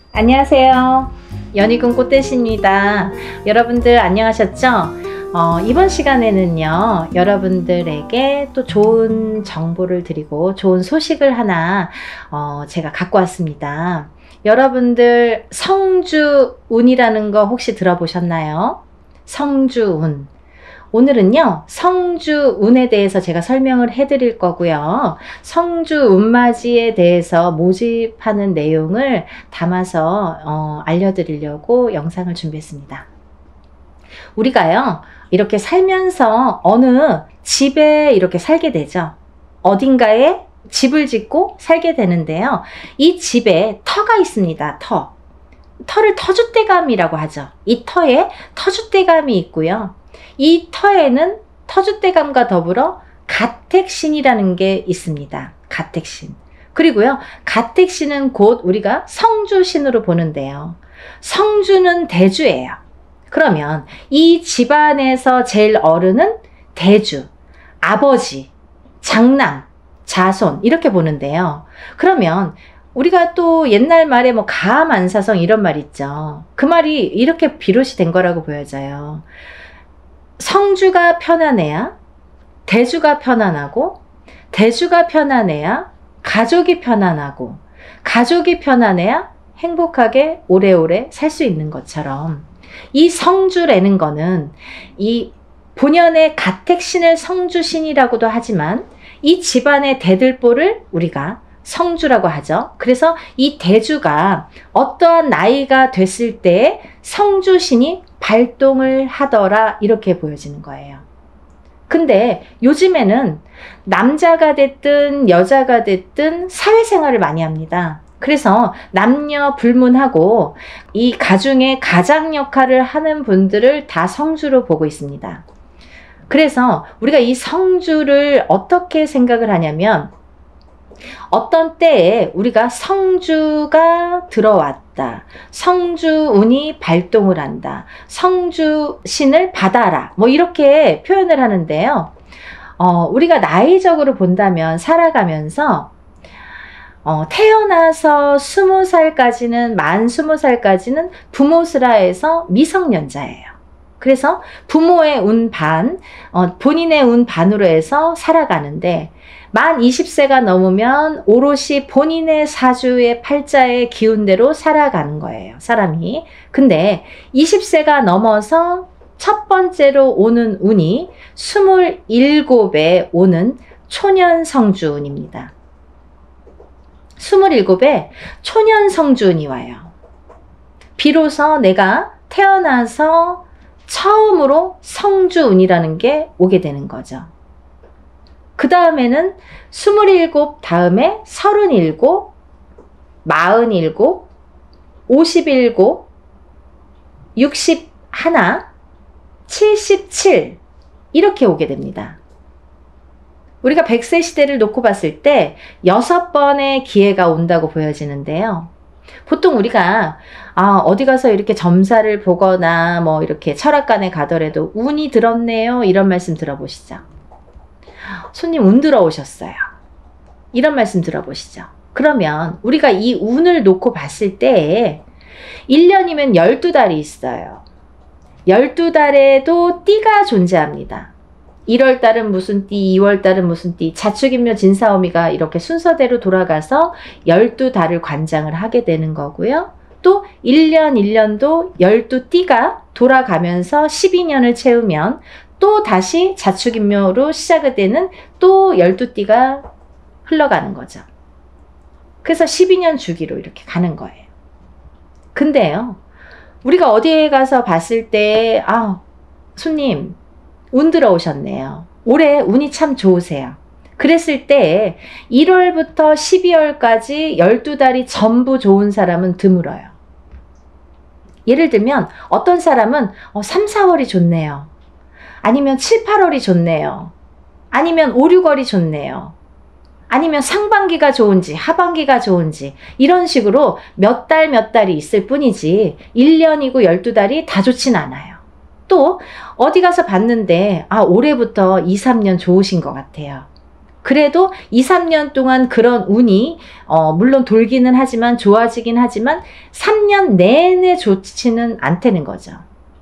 안녕하세요. 연희군 꽃대시입니다. 여러분들 안녕하셨죠? 이번 시간에는요, 여러분들에게 또 좋은 정보를 드리고 좋은 소식을 하나 제가 갖고 왔습니다. 여러분들 성주운이라는 거 혹시 들어보셨나요? 성주운. 오늘은요, 성주운에 대해서 제가 설명을 해드릴 거고요. 성주운맞이에 대해서 모집하는 내용을 담아서 알려드리려고 영상을 준비했습니다. 우리가요, 이렇게 살면서 어느 집에 이렇게 살게 되죠. 어딘가에 집을 짓고 살게 되는데요. 이 집에 터가 있습니다. 터를 터줏대감이라고 하죠. 이 터에 터줏대감이 있고요. 이 터에는 터줏대감과 더불어 가택신이라는 게 있습니다. 가택신. 그리고요, 가택신은 곧 우리가 성주신으로 보는데요. 성주는 대주예요. 그러면 이 집안에서 제일 어른은 대주, 아버지, 장남, 자손 이렇게 보는데요. 그러면 우리가 또 옛날 말에 뭐 가암안사성 이런 말 있죠. 그 말이 이렇게 비롯이 된 거라고 보여져요. 성주가 편안해야 대주가 편안하고, 대주가 편안해야 가족이 편안하고, 가족이 편안해야 행복하게 오래오래 살 수 있는 것처럼, 이 성주라는 거는 이 본연의 가택신을 성주신이라고도 하지만 이 집안의 대들보를 우리가 성주라고 하죠. 그래서 이 대주가 어떠한 나이가 됐을 때 성주신이 발동을 하더라, 이렇게 보여지는 거예요. 근데 요즘에는 남자가 됐든 여자가 됐든 사회생활을 많이 합니다. 그래서 남녀 불문하고 이 가중의 가장 역할을 하는 분들을 다 성주로 보고 있습니다. 그래서 우리가 이 성주를 어떻게 생각을 하냐면, 어떤 때에 우리가 성주가 들어왔다, 성주운이 발동을 한다, 성주신을 받아라, 뭐 이렇게 표현을 하는데요. 우리가 나이적으로 본다면 살아가면서 태어나서 20살까지는, 만 20살까지는 부모스라에서 미성년자예요. 그래서 부모의 운 반, 본인의 운 반으로 해서 살아가는데, 만 20세가 넘으면 오롯이 본인의 사주의 팔자의 기운대로 살아가는 거예요, 사람이. 근데 20세가 넘어서 첫 번째로 오는 운이 27에 오는 초년성주운입니다. 27에 초년성주운이 와요. 비로소 내가 태어나서 처음으로 성주운이라는 게 오게 되는 거죠. 그 다음에는 27 다음에 37, 47, 57, 61, 77 이렇게 오게 됩니다. 우리가 100세 시대를 놓고 봤을 때 6번의 기회가 온다고 보여지는데요. 보통 우리가 어디 가서 이렇게 점사를 보거나 뭐 이렇게 철학관에 가더라도 운이 들었네요, 이런 말씀 들어보시죠. 손님 운 들어오셨어요, 이런 말씀 들어보시죠. 그러면 우리가 이 운을 놓고 봤을 때 1년이면 12달이 있어요. 12달에도 띠가 존재합니다. 1월달은 무슨 띠, 2월달은 무슨 띠, 자축인묘 진사오미가 이렇게 순서대로 돌아가서 12달을 관장을 하게 되는 거고요. 또 1년 1년도 12띠가 돌아가면서 12년을 채우면 또 다시 자축인묘로 시작이 되는 또 12띠가 흘러가는 거죠. 그래서 12년 주기로 이렇게 가는 거예요. 근데요, 우리가 어디에 가서 봤을 때 손님 운 들어오셨네요, 올해 운이 참 좋으세요, 그랬을 때 1월부터 12월까지 12달이 전부 좋은 사람은 드물어요. 예를 들면 어떤 사람은 3, 4월이 좋네요, 아니면 7, 8월이 좋네요, 아니면 5, 6월이 좋네요, 아니면 상반기가 좋은지 하반기가 좋은지 이런 식으로 몇 달이 있을 뿐이지 1년이고 12달이 다 좋진 않아요. 또 어디 가서 봤는데 올해부터 2, 3년 좋으신 것 같아요. 그래도 2, 3년 동안 그런 운이 물론 돌기는 하지만 좋아지긴 하지만 3년 내내 좋지는 않다는 거죠.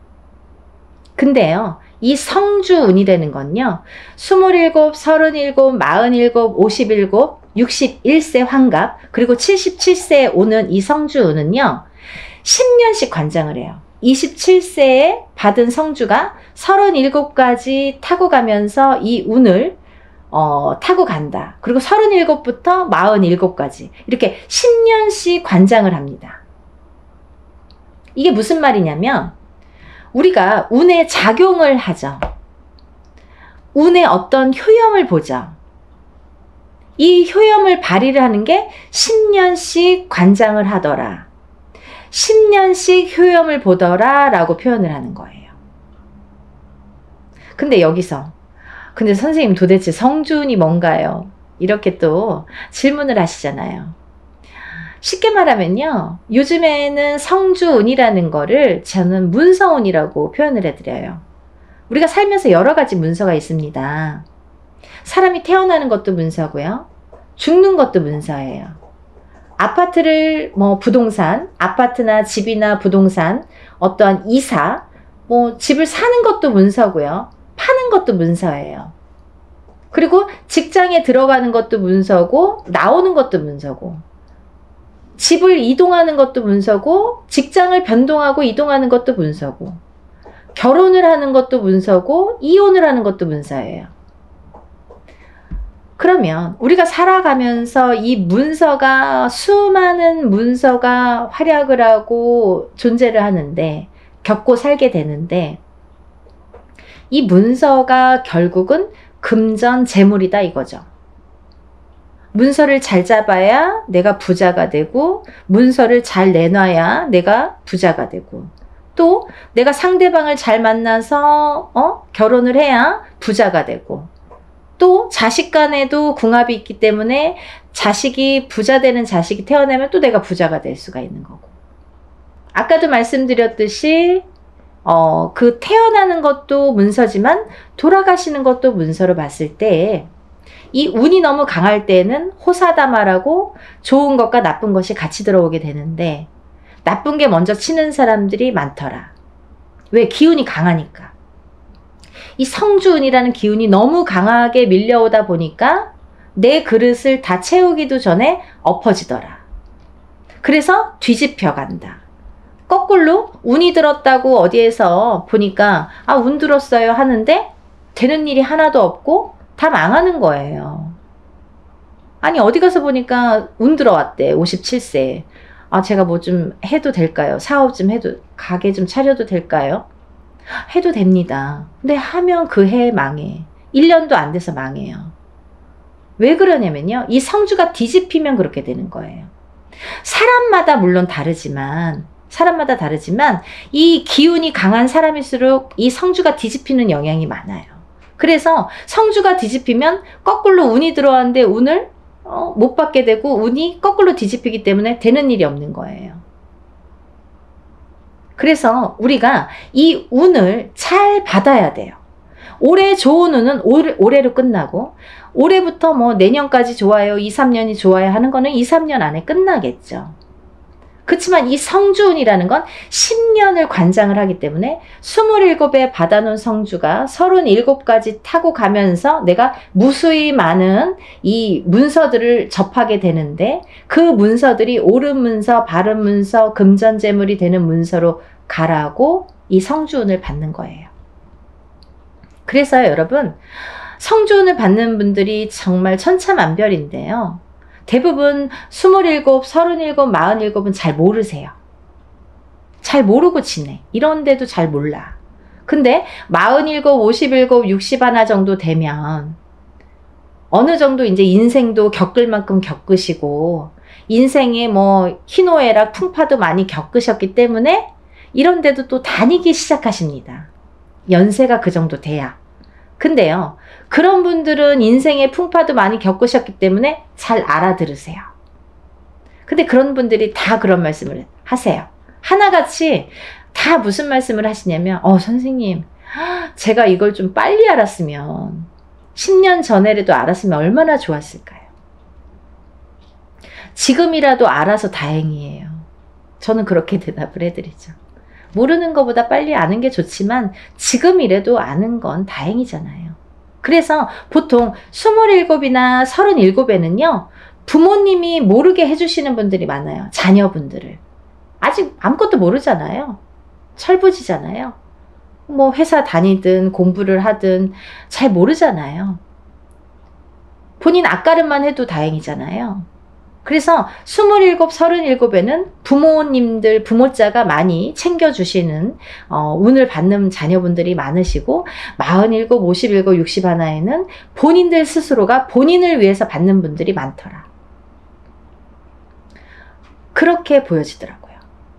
근데요, 이 성주운이라는 건요, 27, 37, 47, 57, 61세 환갑, 그리고 77세에 오는 이 성주운은요, 10년씩 관장을 해요. 27세에 받은 성주가 37까지 타고 가면서 이 운을 타고 간다. 그리고 37부터 47까지 이렇게 10년씩 관장을 합니다. 이게 무슨 말이냐면 우리가 운에 작용을 하죠. 운의 어떤 효염을 보죠. 이 효염을 발휘를 하는 게 10년씩 관장을 하더라. 10년씩 효염을 보더라 라고 표현을 하는 거예요. 근데 여기서 근데 선생님 도대체 성주운이 뭔가요? 이렇게 또 질문을 하시잖아요. 쉽게 말하면요. 요즘에는 성주운이라는 거를 저는 문서운이라고 표현을 해드려요. 우리가 살면서 여러 가지 문서가 있습니다. 사람이 태어나는 것도 문서고요. 죽는 것도 문서예요. 아파트를 부동산, 아파트나 집이나 부동산, 어떠한 이사, 집을 사는 것도 문서고요. 파는 것도 문서예요. 그리고 직장에 들어가는 것도 문서고 나오는 것도 문서고 집을 이동하는 것도 문서고 직장을 변동하고 이동하는 것도 문서고 결혼을 하는 것도 문서고 이혼을 하는 것도 문서예요. 그러면 우리가 살아가면서 이 문서가 수많은 문서가 활약을 하고 존재를 하는데 겪고 살게 되는데 이 문서가 결국은 금전 재물이다 이거죠. 문서를 잘 잡아야 내가 부자가 되고 문서를 잘 내놔야 내가 부자가 되고 또 내가 상대방을 잘 만나서 결혼을 해야 부자가 되고 또 자식 간에도 궁합이 있기 때문에 자식이 부자 되는 자식이 태어나면 또 내가 부자가 될 수가 있는 거고 아까도 말씀드렸듯이 그 태어나는 것도 문서지만 돌아가시는 것도 문서로 봤을 때 이 운이 너무 강할 때는 호사다마라고 좋은 것과 나쁜 것이 같이 들어오게 되는데 나쁜 게 먼저 치는 사람들이 많더라. 왜? 기운이 강하니까. 이 성주운이라는 기운이 너무 강하게 밀려오다 보니까 내 그릇을 다 채우기도 전에 엎어지더라. 그래서 뒤집혀 간다. 거꾸로 운이 들었다고 어디에서 보니까 운 들었어요 하는데 되는 일이 하나도 없고 다 망하는 거예요. 아니 어디 가서 보니까 운 들어왔대. 57세. 제가 뭐 좀 해도 될까요? 사업 좀 해도 가게 좀 차려도 될까요? 해도 됩니다. 근데 하면 그 해 망해. 1년도 안 돼서 망해요. 왜 그러냐면요. 이 성주가 뒤집히면 그렇게 되는 거예요. 사람마다 물론 다르지만 이 기운이 강한 사람일수록 이 성주가 뒤집히는 영향이 많아요. 그래서 성주가 뒤집히면 거꾸로 운이 들어왔는데 운을 못 받게 되고 운이 거꾸로 뒤집히기 때문에 되는 일이 없는 거예요. 그래서 우리가 이 운을 잘 받아야 돼요. 올해 좋은 운은 올해로 끝나고 올해부터 내년까지 좋아요, 2, 3년이 좋아요 하는 거는 2, 3년 안에 끝나겠죠. 그렇지만 이 성주운이라는 건 10년을 관장을 하기 때문에 27에 받아놓은 성주가 37까지 타고 가면서 내가 무수히 많은 이 문서들을 접하게 되는데 그 문서들이 옳은 문서, 바른 문서, 금전재물이 되는 문서로 가라고 이 성주운을 받는 거예요. 그래서 여러분 성주운을 받는 분들이 정말 천차만별인데요. 대부분 27, 37, 47은 잘 모르세요. 잘 모르고 지내. 이런데도 잘 몰라. 근데 47, 57, 61 정도 되면 어느 정도 이제 인생도 겪을 만큼 겪으시고 인생에 희노애락, 풍파도 많이 겪으셨기 때문에 이런데도 또 다니기 시작하십니다. 연세가 그 정도 돼야. 근데요. 그런 분들은 인생의 풍파도 많이 겪으셨기 때문에 잘 알아들으세요. 근데 그런 분들이 다 그런 말씀을 하세요. 하나같이 다 무슨 말씀을 하시냐면 선생님 제가 이걸 좀 빨리 알았으면 10년 전에라도 알았으면 얼마나 좋았을까요? 지금이라도 알아서 다행이에요. 저는 그렇게 대답을 해드리죠. 모르는 것보다 빨리 아는 게 좋지만 지금이라도 아는 건 다행이잖아요. 그래서 보통 27이나 37에는요. 부모님이 모르게 해주시는 분들이 많아요. 자녀분들을. 아직 아무것도 모르잖아요. 철부지잖아요. 뭐 회사 다니든 공부를 하든 잘 모르잖아요. 본인 앞가름만 해도 다행이잖아요. 그래서 27, 37에는 부모님들, 부모자가 많이 챙겨주시는 운을 받는 자녀분들이 많으시고 47, 57, 61에는 본인들 스스로가 본인을 위해서 받는 분들이 많더라. 그렇게 보여지더라고요.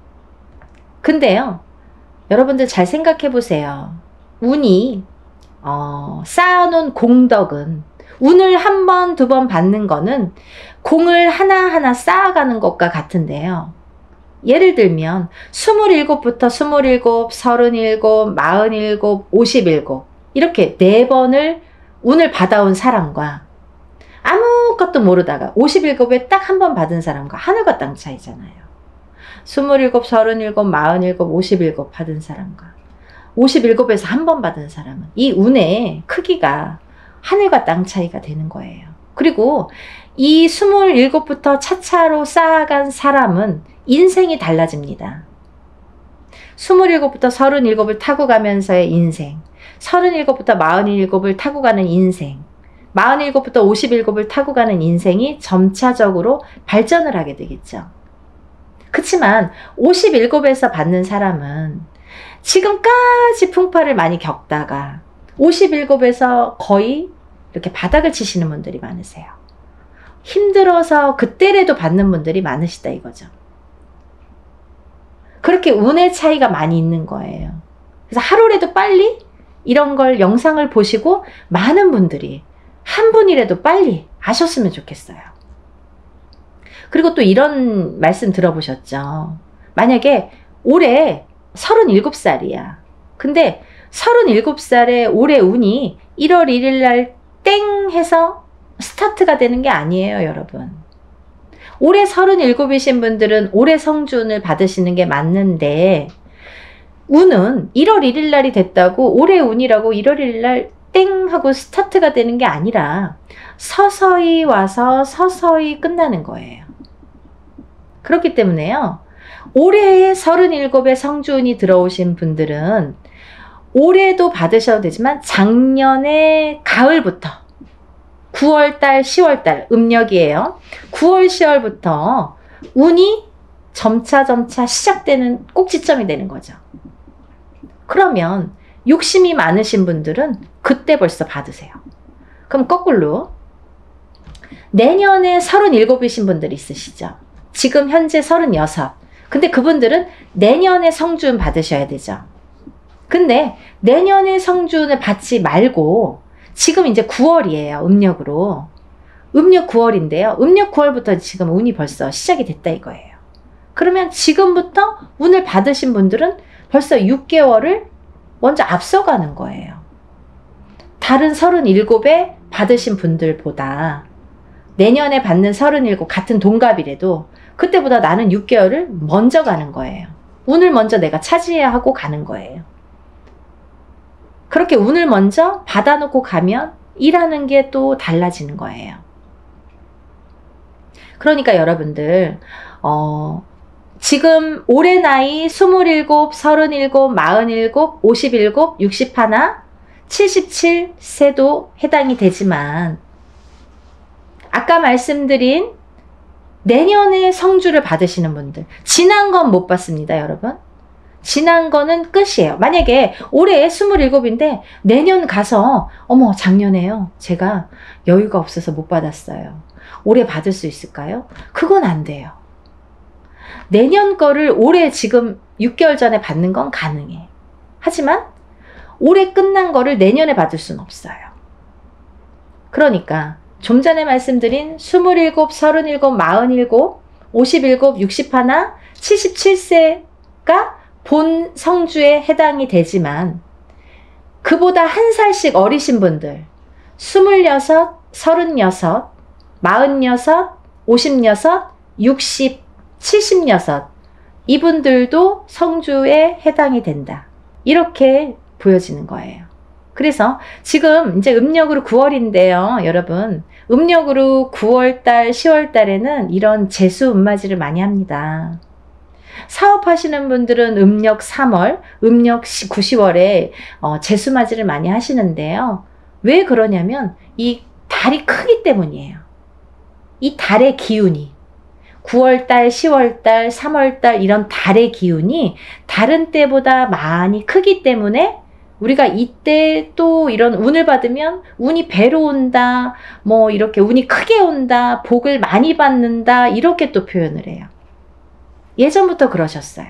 근데요. 여러분들 잘 생각해 보세요. 운이 쌓아놓은 공덕은 운을 한 번, 두 번 받는 거는 공을 하나하나 쌓아가는 것과 같은데요. 예를 들면 27부터 27, 37, 47, 57 이렇게 4번을 운을 받아온 사람과 아무것도 모르다가 57에 딱 한 번 받은 사람과 하늘과 땅 차이잖아요. 27, 37, 47, 57 받은 사람과 57에서 한 번 받은 사람은 이 운의 크기가 하늘과 땅 차이가 되는 거예요. 그리고 이 27부터 차차로 쌓아간 사람은 인생이 달라집니다. 27부터 37을 타고 가면서의 인생, 37부터 47을 타고 가는 인생, 47부터 57을 타고 가는 인생이 점차적으로 발전을 하게 되겠죠. 그치만 57에서 받는 사람은 지금까지 풍파를 많이 겪다가 57에서 거의 이렇게 바닥을 치시는 분들이 많으세요. 힘들어서 그때라도 받는 분들이 많으시다 이거죠. 그렇게 운의 차이가 많이 있는 거예요. 그래서 하루라도 빨리 이런 걸 영상을 보시고 많은 분들이 한 분이라도 빨리 아셨으면 좋겠어요. 그리고 또 이런 말씀 들어보셨죠? 만약에 올해 37살이야. 근데 37살에 올해 운이 1월 1일 날 땡 해서 스타트가 되는 게 아니에요, 여러분. 올해 37이신 분들은 올해 성준을 받으시는 게 맞는데 운은 1월 1일 날이 됐다고 올해 운이라고 1월 1일 날 땡 하고 스타트가 되는 게 아니라 서서히 와서 서서히 끝나는 거예요. 그렇기 때문에요. 올해에 37에 성주운이 들어오신 분들은 올해도 받으셔도 되지만 작년에 가을부터 9월달, 10월달 음력이에요. 9월, 10월부터 운이 점차 시작되는 꼭지점이 되는 거죠. 그러면 욕심이 많으신 분들은 그때 벌써 받으세요. 그럼 거꾸로 내년에 37이신 분들이 있으시죠. 지금 현재 36. 근데 그분들은 내년에 성주운 받으셔야 되죠. 근데 내년에 성주운을 받지 말고 지금 이제 9월이에요. 음력으로. 음력 9월인데요. 음력 9월부터 지금 운이 벌써 시작이 됐다 이거예요. 그러면 지금부터 운을 받으신 분들은 벌써 6개월을 먼저 앞서가는 거예요. 다른 37에 받으신 분들보다 내년에 받는 37 같은 동갑이라도 그때보다 나는 6개월을 먼저 가는 거예요. 운을 먼저 내가 차지해야 하고 가는 거예요. 그렇게 운을 먼저 받아놓고 가면 일하는 게 또 달라지는 거예요. 그러니까 여러분들 지금 올해 나이 27, 37, 47, 57, 61, 77세도 해당이 되지만 아까 말씀드린 내년에 성주를 받으시는 분들 지난 건 못 받습니다, 여러분. 지난 거는 끝이에요. 만약에 올해 27인데 내년 가서 어머 작년에요. 제가 여유가 없어서 못 받았어요. 올해 받을 수 있을까요? 그건 안 돼요. 내년 거를 올해 지금 6개월 전에 받는 건 가능해. 하지만 올해 끝난 거를 내년에 받을 수는 없어요. 그러니까 좀 전에 말씀드린 27, 37, 47, 57, 61, 77세가 본 성주에 해당이 되지만 그보다 한 살씩 어리신 분들 26, 36, 46, 56, 60, 76 이분들도 성주에 해당이 된다. 이렇게 보여지는 거예요. 그래서 지금 이제 음력으로 9월인데요. 여러분, 음력으로 9월달, 10월달에는 이런 재수 음맞이를 많이 합니다. 사업하시는 분들은 음력 3월, 음력 9, 10월에 재수맞이를 많이 하시는데요. 왜 그러냐면 이 달이 크기 때문이에요. 이 달의 기운이 9월달, 10월달, 3월달 이런 달의 기운이 다른 때보다 많이 크기 때문에 우리가 이때 또 이런 운을 받으면 운이 배로 온다, 뭐 이렇게 운이 크게 온다, 복을 많이 받는다 이렇게 또 표현을 해요. 예전부터 그러셨어요.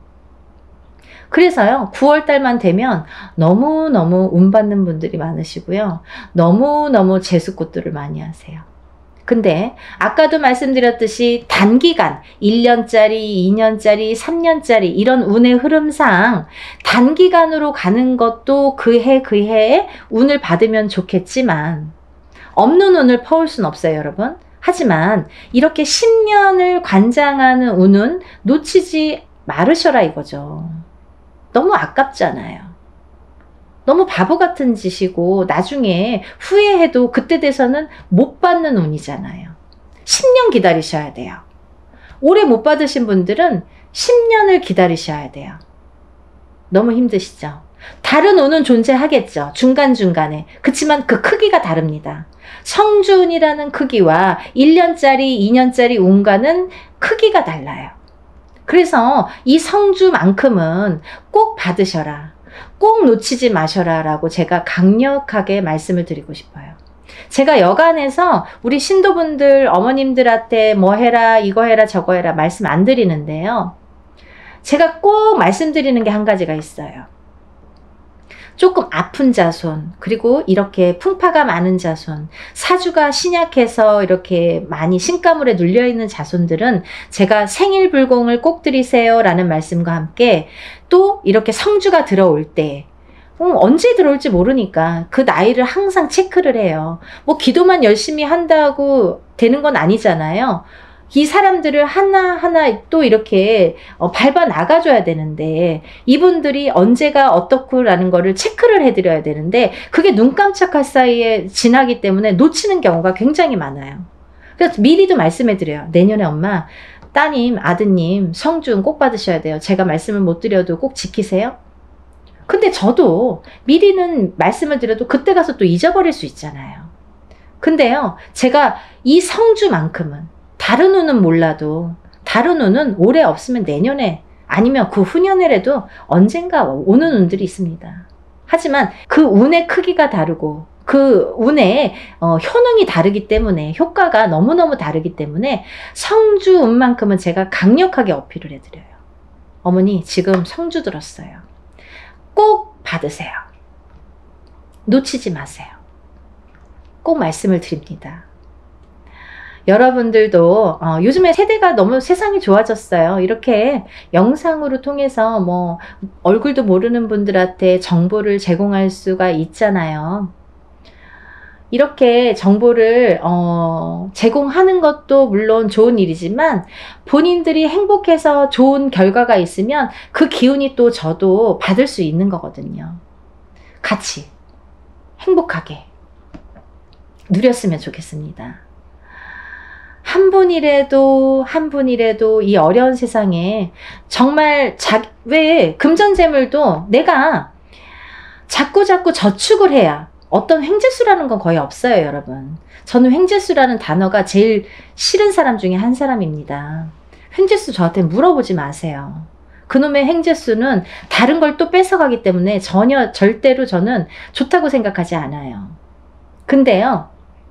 그래서요 9월달만 되면 너무너무 운 받는 분들이 많으시고요. 너무너무 재수꽃들을 많이 하세요. 근데 아까도 말씀드렸듯이 단기간 1년짜리, 2년짜리, 3년짜리 이런 운의 흐름상 단기간으로 가는 것도 그 해에 운을 받으면 좋겠지만 없는 운을 퍼올 순 없어요, 여러분. 하지만 이렇게 10년을 관장하는 운은 놓치지 말으셔라 이거죠. 너무 아깝잖아요. 너무 바보 같은 짓이고 나중에 후회해도 그때 돼서는 못 받는 운이잖아요. 10년 기다리셔야 돼요. 올해 못 받으신 분들은 10년을 기다리셔야 돼요. 너무 힘드시죠? 다른 운은 존재하겠죠. 중간중간에. 그치만 그 크기가 다릅니다. 성주운이라는 크기와 1년짜리, 2년짜리 운과는 크기가 달라요. 그래서 이 성주만큼은 꼭 받으셔라. 꼭 놓치지 마셔라 라고 제가 강력하게 말씀을 드리고 싶어요. 제가 여간에서 우리 신도분들 어머님들한테 뭐 해라 이거 해라 저거 해라 말씀 안 드리는데요. 제가 꼭 말씀드리는 게 한 가지가 있어요. 조금 아픈 자손, 그리고 이렇게 풍파가 많은 자손, 사주가 신약해서 이렇게 많이 신가물에 눌려있는 자손들은 제가 생일불공을 꼭 드리세요 라는 말씀과 함께 또 이렇게 성주가 들어올 때 언제 들어올지 모르니까 그 나이를 항상 체크를 해요. 뭐 기도만 열심히 한다고 되는 건 아니잖아요. 이 사람들을 하나하나 또 이렇게 밟아 나가줘야 되는데 이분들이 언제가 어떻고라는 거를 체크를 해드려야 되는데 그게 눈 깜짝할 사이에 지나기 때문에 놓치는 경우가 굉장히 많아요. 그래서 미리도 말씀해드려요. 내년에 엄마, 따님, 아드님 성준 꼭 받으셔야 돼요. 제가 말씀을 못 드려도 꼭 지키세요. 근데 저도 미리는 말씀을 드려도 그때 가서 또 잊어버릴 수 있잖아요. 근데요, 제가 이 성주만큼은 다른 운은 몰라도 다른 운은 올해 없으면 내년에 아니면 그 후년에라도 언젠가 오는 운들이 있습니다. 하지만 그 운의 크기가 다르고 그 운의 효능이 다르기 때문에 효과가 너무너무 다르기 때문에 성주 운만큼은 제가 강력하게 어필을 해드려요. 어머니 지금 성주 들었어요. 꼭 받으세요. 놓치지 마세요. 꼭 말씀을 드립니다. 여러분들도 요즘에 세대가 너무 세상이 좋아졌어요. 이렇게 영상으로 통해서 뭐 얼굴도 모르는 분들한테 정보를 제공할 수가 있잖아요. 이렇게 정보를 제공하는 것도 물론 좋은 일이지만 본인들이 행복해서 좋은 결과가 있으면 그 기운이 또 저도 받을 수 있는 거거든요. 같이 행복하게 누렸으면 좋겠습니다. 한 분이라도 이 어려운 세상에 정말 왜 금전재물도 내가 자꾸 저축을 해야 어떤 횡재수라는 건 거의 없어요, 여러분. 저는 횡재수라는 단어가 제일 싫은 사람 중에 한 사람입니다. 횡재수 저한테 물어보지 마세요. 그놈의 횡재수는 다른 걸 또 뺏어가기 때문에 절대로 저는 좋다고 생각하지 않아요. 근데요,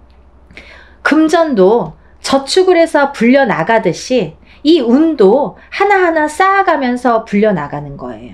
금전도 저축을 해서 불려나가듯이 이 운도 하나하나 쌓아가면서 불려나가는 거예요.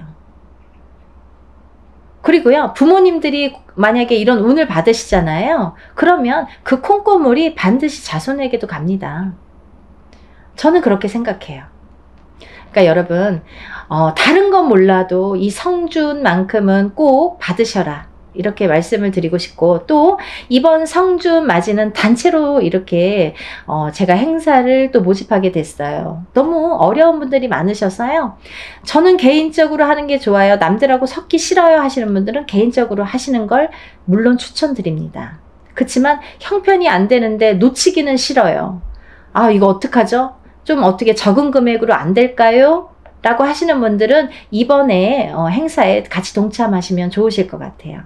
그리고요, 부모님들이 만약에 이런 운을 받으시잖아요. 그러면 그 콩고물이 반드시 자손에게도 갑니다. 저는 그렇게 생각해요. 그러니까 여러분, 다른 건 몰라도 이 성준만큼은 꼭 받으셔라. 이렇게 말씀을 드리고 싶고, 또 이번 성주 맞이는 단체로 이렇게 제가 행사를 또 모집하게 됐어요. 너무 어려운 분들이 많으셔서요. 저는 개인적으로 하는 게 좋아요. 남들하고 섞기 싫어요 하시는 분들은 개인적으로 하시는 걸 물론 추천드립니다. 그렇지만 형편이 안 되는데 놓치기는 싫어요. 아, 이거 어떡하죠? 좀 어떻게 적은 금액으로 안 될까요? 라고 하시는 분들은 이번에 행사에 같이 동참하시면 좋으실 것 같아요.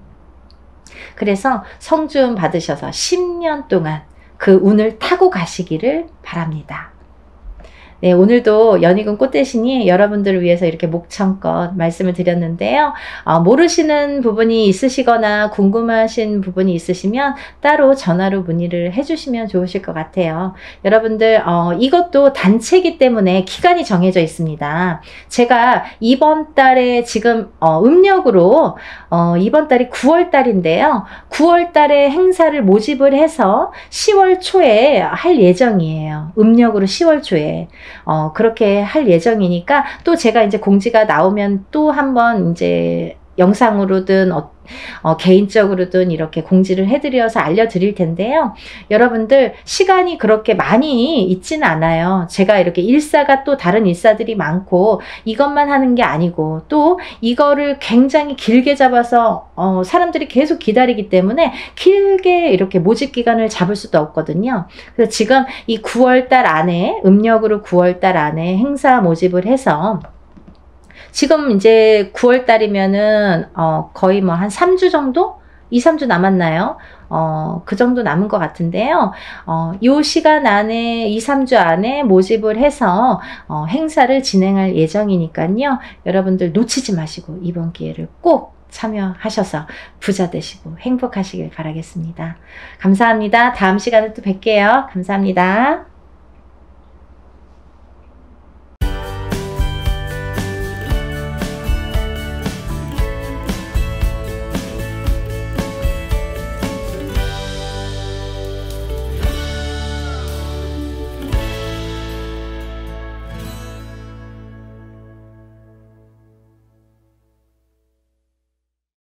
그래서 성주운 받으셔서 10년 동안 그 운을 타고 가시기를 바랍니다. 네, 오늘도 연희군 꽃대신이 여러분들을 위해서 이렇게 목청껏 말씀을 드렸는데요. 모르시는 부분이 있으시거나 궁금하신 부분이 있으시면 따로 전화로 문의를 해주시면 좋으실 것 같아요. 여러분들 이것도 단체이기 때문에 기간이 정해져 있습니다. 제가 이번 달에 지금 음력으로 이번 달이 9월 달인데요. 9월 달에 행사를 모집을 해서 10월 초에 할 예정이에요. 음력으로 10월 초에. 그렇게 할 예정이니까 또 제가 이제 공지가 나오면 또 한번 이제 영상으로든 개인적으로든 이렇게 공지를 해드려서 알려드릴 텐데요. 여러분들 시간이 그렇게 많이 있지는 않아요. 제가 이렇게 일사가 또 다른 일사들이 많고 이것만 하는 게 아니고 또 이거를 굉장히 길게 잡아서 사람들이 계속 기다리기 때문에 길게 이렇게 모집 기간을 잡을 수도 없거든요. 그래서 지금 이 9월달 안에 음력으로 9월달 안에 행사 모집을 해서 지금 이제 9월 달이면은 거의 뭐 한 3주 정도? 2, 3주 남았나요? 그 정도 남은 것 같은데요. 요 시간 안에 2, 3주 안에 모집을 해서 행사를 진행할 예정이니까요. 여러분들 놓치지 마시고 이번 기회를 꼭 참여하셔서 부자 되시고 행복하시길 바라겠습니다. 감사합니다. 다음 시간에 또 뵐게요. 감사합니다.